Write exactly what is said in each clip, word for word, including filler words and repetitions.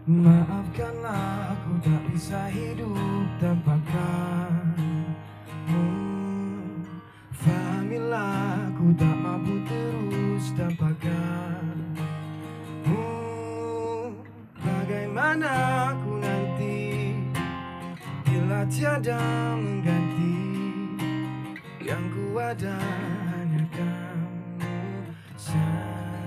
Maafkanlah, aku tak bisa hidup tanpa kamu. Fahamilah, aku tak mampu terus tanpa kamu. Bagaimana aku nanti bila tiada mengganti? Yang ku ada hanya kamu saja.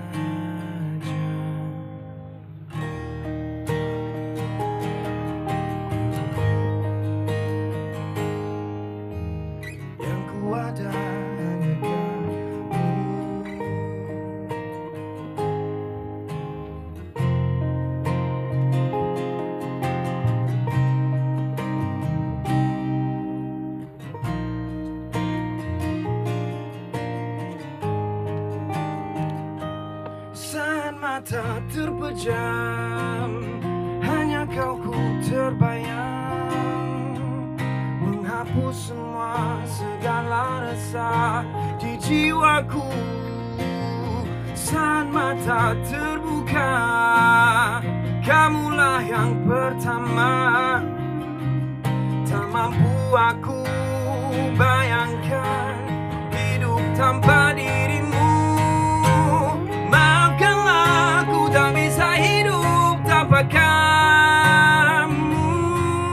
Ada hanya kamu. Saat mata terpejam, hanya kau ku terbayang, menghapus semua segala rasa di jiwaku. Saat mata terbuka, kamulah yang pertama. Tak mampu aku bayangkan hidup tanpa dirimu. Maafkanlah, aku tak bisa hidup tanpa kamu.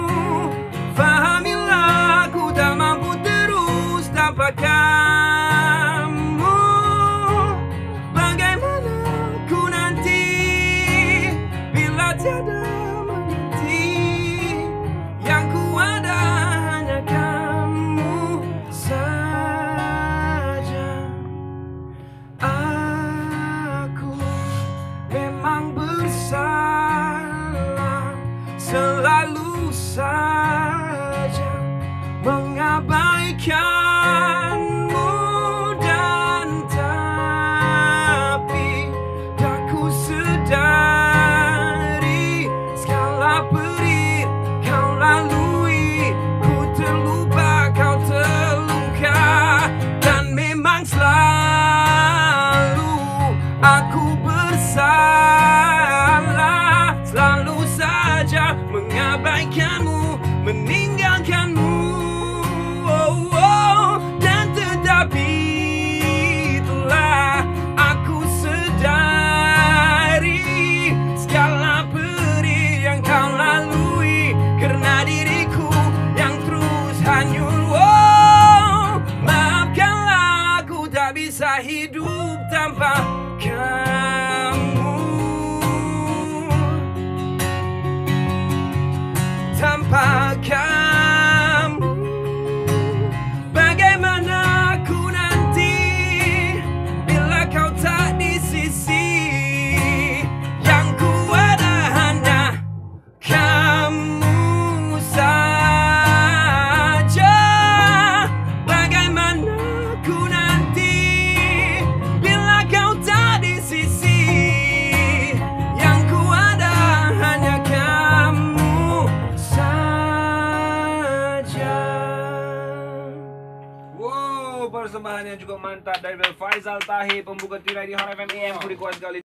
Fahamilah, aku tak mampu terus tanpa kamu. Bagaimana ku nanti bila tiada mengerti? Yang ku ada hanya kamu saja. Aku memang bersalah, selalu saja mengabaikanmu, dan tapi tak ku sedari segala perih kau lalui. Ku terlupa, kau terluka, dan memang selalu aku bersalah, selalu saja mengabaikanmu, meninggalkanmu. Oh, oh, dan tetapi itulah aku sedari segala perih yang kau lalui, karena diriku yang terus hanyut. Oh, maafkanlah, aku tak bisa hidup tanpa kamu, tanpa kamu. Bagaimana aku nanti bila kau tak di sisi? Yang ku ada hanya kamu saja. Bagaimana aku nanti bila kau tak di sisi? Yang ku ada hanya kamu saja. Wow, persembahan yang cukup mantap dari Faizal Tahir, pembuka tirai di Hot F M I M. Kuat sekali.